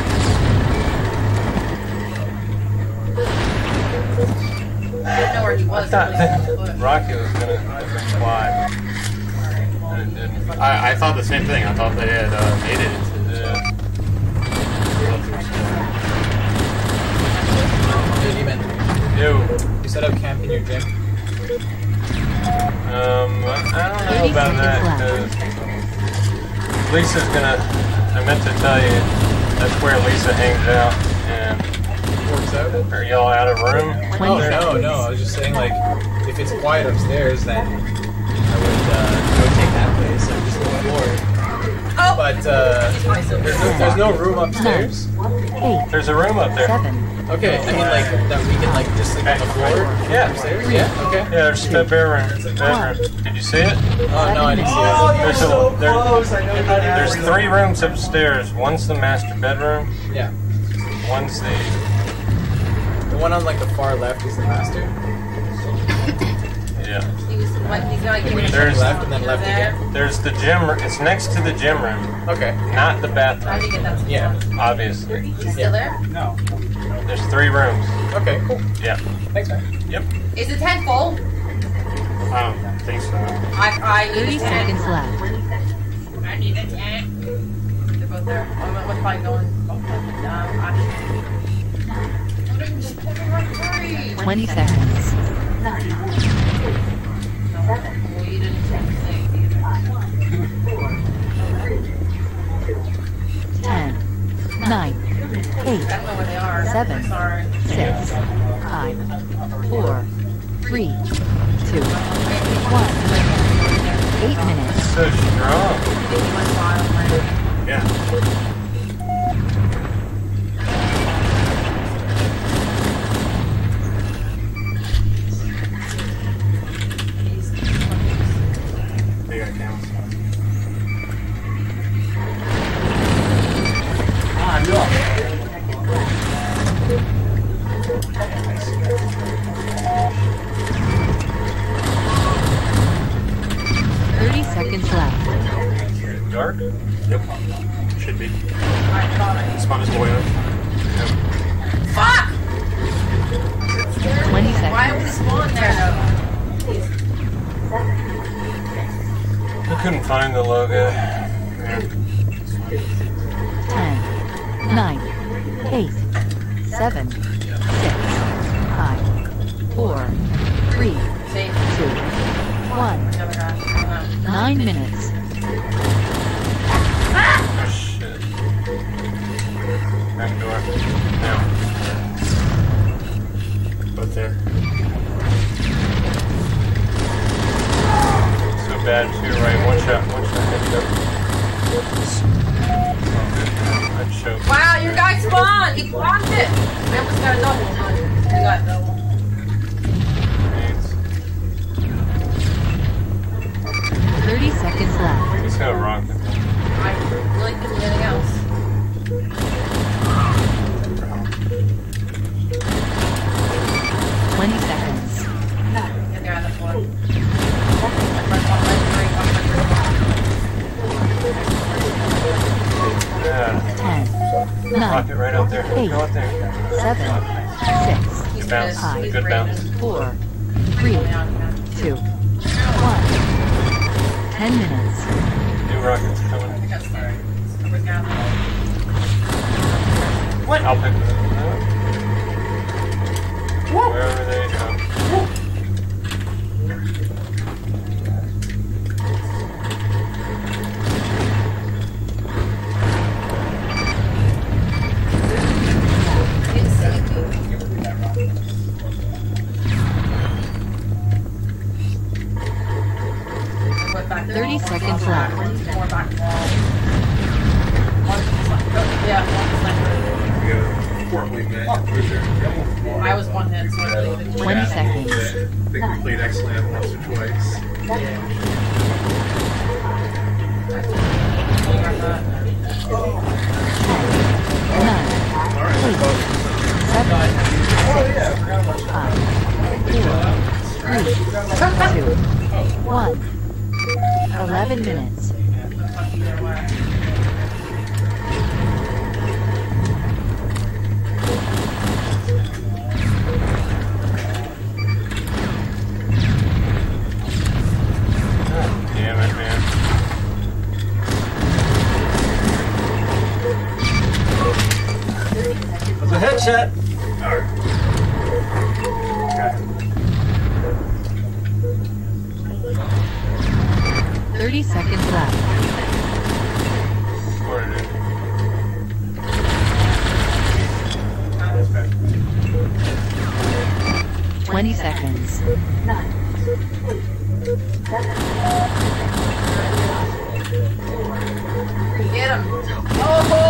I didn't know where he was. I thought Rocky was gonna fly. And it didn't. I thought the same thing. I thought they had made it into Yo. You set up camp in your gym? I don't know about that because Lisa's gonna. I meant to tell you that's where Lisa hangs out. And Works out? are y'all out of room? Oh, no. I was just saying, like, if it's quiet upstairs, then I would go take that place and just go forward. Oh! But there's no room upstairs. 8, There's a room up there. 7, Okay, I mean, like, that we can, like, just sleep on the floor Yeah. upstairs? Yeah, okay. Yeah, there's a bedroom. Did you see it? Oh, no, I didn't see it. There's 3 rooms upstairs. One's the master bedroom. Yeah. One's the one on like the far left is the master. Yeah. He's like There's left and then left again. There's the gym. It's next to the gym room, Okay. not the How bathroom. do you get that? Yeah. Obviously, He's still there? No. there's 3 rooms. Okay. Cool. Yeah. Thanks, man. Yep. Is the tent full? I don't think so. I need 30 a tent. seconds left. I need a tent. They're both there. What's probably going? 20 seconds. No, you didn't say 10, 9, 8, I don't know where they are. 7, Sorry. 6, 5, 4, 3, 2, 1. 8 minutes. So strong. Yeah. They got cameras. 30 seconds left. Dark. Yep. Should be. Spawn his boy up. Fuck! 20 Why would we seconds. spawn there though? I couldn't find the logo. 10, 9, 8, 7, 6, 5, 4, 3, 2, Safe. 1. Never got it. 9 minutes. Oh shit. Back door. Now. Both there. So bad to your right. One shot. Headshot. I'd choke. Wow, your guy spawned! He blocked it! We almost got a double, but we got a double. Needs. 30 seconds left. He's got a rocket. I really couldn't do anything else. 20 seconds. Yeah, that's one. Yeah. 10, 9, Rocket right out there. Eight. Go out there. 7, 6, Good bounce. He's Good bounce. 4, 3, 2, 1. 10 minutes. New rockets coming. What? I'll pick them up. Wherever they go. It's safe. 30 seconds left. More back wall. Yeah, I was one hit, so I really didn't 20 seconds. They complete excellent once or twice. 9, 8, 7, 6, 5, 4, 3, 2, 1. 11 minutes. Damn it, man. That's a headshot. 30 seconds left. Scored it in. 20 seconds. Get him. 10,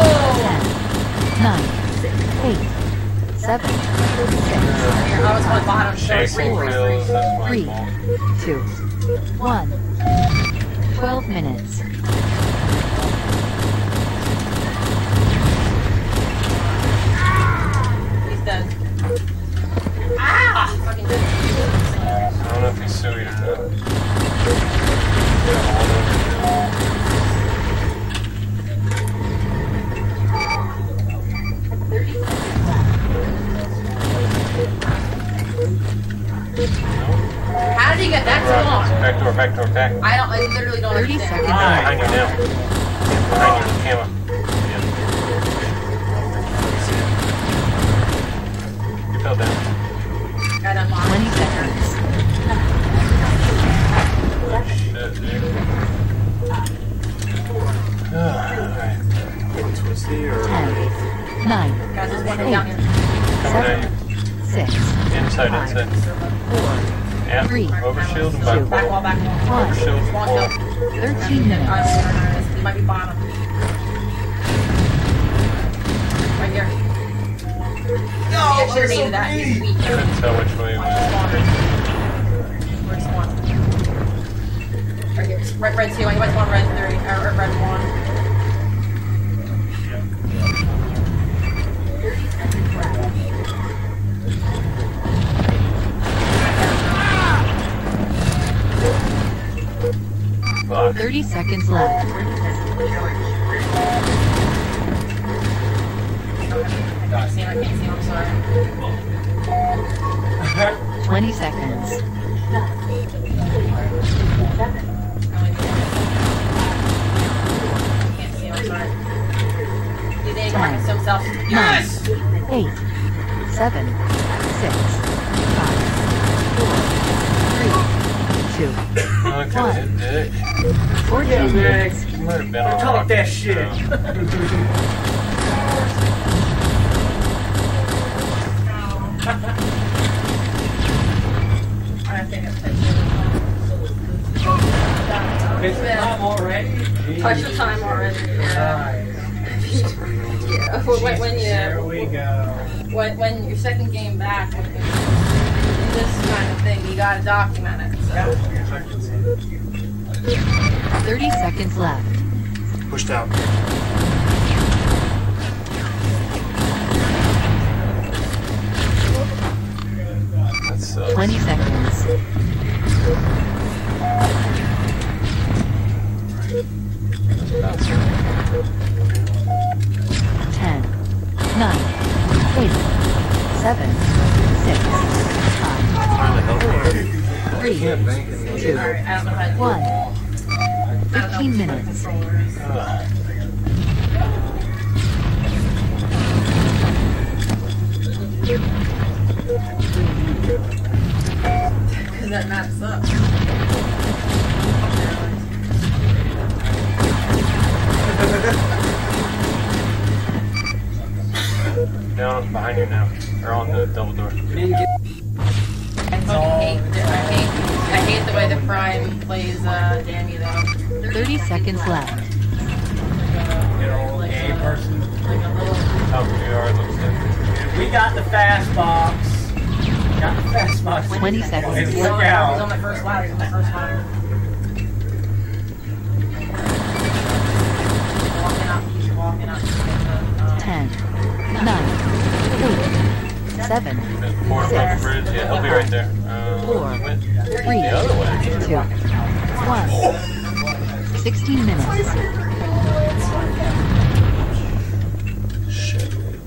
9, 8, 7, 6, Here, I was on bottom. Chasing kills, that's my 3, fault. 2, 1. 12 minutes. He's dead. do you get that too long? Back door, back door, back. I literally don't 30 understand. seconds. Behind you now. Behind you, the camera. Yeah. You fell down. Got unlocked. 20 seconds. Shit, dude. Alright. Twisty or 10, 9, Guys, there's one down here. Coming at you. 6, Inside, inside. 4, Yeah. 3, Overshield and back Back wall. wall, back wall. 1. Overshield. One Wall. kill. 13 minutes. He might be bottom. Right here. No, I should have needed that. He's weak. Couldn't tell which way it was. Where's one? Right here. Red 2. I went 1, red 3. Or red 1. Fuck. 30 seconds left. I can't see him, I'm sorry. 20 seconds. Can't see him, I'm sorry. He's aiming right to himself. 9, 8, 7, 6, 5, 4, 3, 2, Okay, hit dick. 14 minutes. You might have been on Talk rock. that shit. It's time already? Partial time already. Yeah. Yeah. When There you we go. when your second game back in this kind of thing, you gotta document it. So. 30 seconds left. pushed out. That sucks. 20 seconds. 10, 9, 8, 7, 6, 5, 4, 3, 2, Alright, I don't know how to do 1. it. 15 minutes. Ugh. Because that map sucks. Down behind you now. Or on the double door. I hate the way the Prime plays Danny though. 30 seconds left. You know, gay person. Like a little. Top VR looks like. We got the fast box. Got the fast box. 20 seconds. It's He's work on out. my first lap. He's on my first lap. He's walking up. 10, 9, 8, 7, There's four above the bridge. Yeah, he'll be right there. Four. He went 3, the other way. 2, 1. 16 minutes. Shit.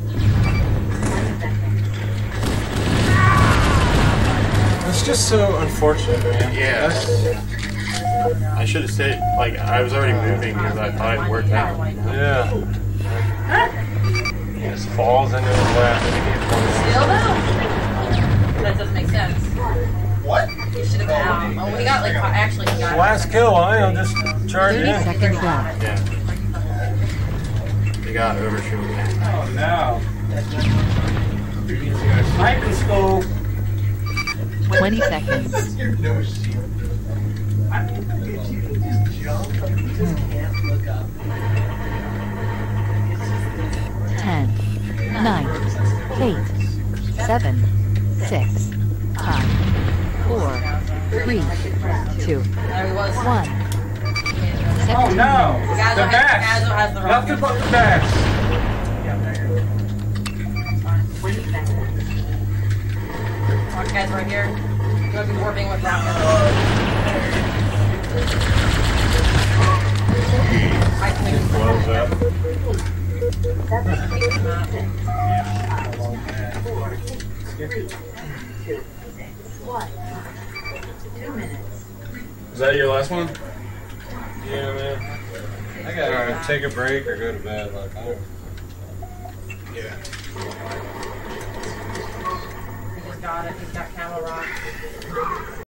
It's just so unfortunate, man. Yeah. I should have stayed. Like, I was already moving because I thought it worked out. Yeah. He just falls into his lap and he gets Still though? That doesn't make sense. What? You should have been out. Oh, we got like actually he got. last kill, I'm just charging 30 in. seconds left. Yeah. They got overshoot. Oh no. Sniping scope. 20 seconds. You're no shit. I mean, if you can just jump, you just can't look up. 10, 9, 8, 7, 6, 5, 4, 3, 2, There he was. 1. Oh 17 no. minutes. The best. Gazo has the rocket. Nothing but the best. Watch guys right here. You're gonna be warping with rocket. I think Blows up. 2 minutes. Is that your last one? Yeah, man. I gotta take a break or go to bed. Like, I don't. Yeah. He just got it. He's got Camel Rock.